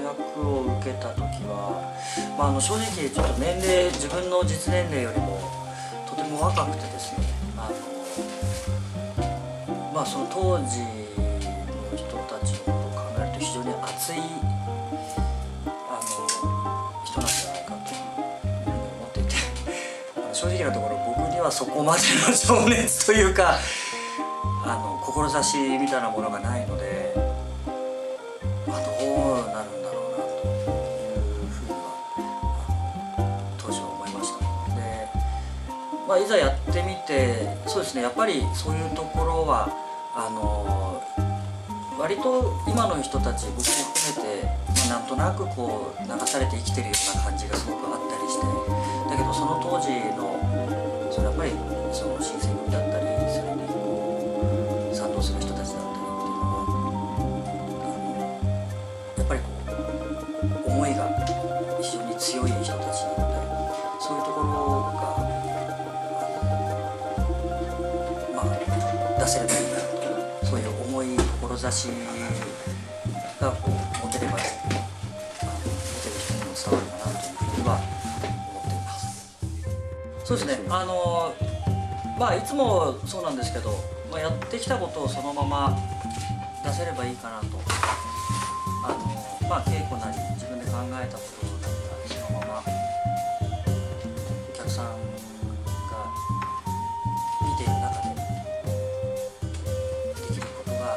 学を受けた時は、正直ちょっと自分の実年齢よりもとても若くてですね、その当時の人たちのことを考えると非常に熱い人なんじゃないかと思っていて正直なところ僕にはそこまでの情熱というか志みたいなものがないので、どうなるんだろうなというふうには当時は思いました。で、いざやってみてそうですね、やっぱりそういうところは割と今の人たち僕も含めて、なんとなくこう流されて生きてるような感じがすごくあったりして、だけどその当時のやっぱりその新選組だったりそれに賛同する人たちだったりっていうのはやっぱり思いが非常に強い人たちなので、そういうところが出せればいいなと、そういう重い志が持てれば見てる人にも伝わるかなというふうには思っています。そうですね、いつもそうなんですけど、やってきたことをそのまま出せればいいかなと、稽古なり自分で考えたことだったらそのままお客さんが見ている中でできることが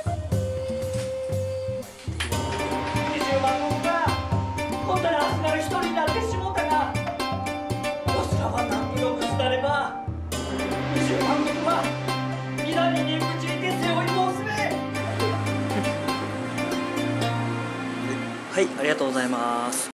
できれば。 20万人がこんなに集まる一人になってしもうたが、わしらは何にもぶつかれば20万人は皆に肉ちにて背負い申すべ。 はい、ありがとうございます。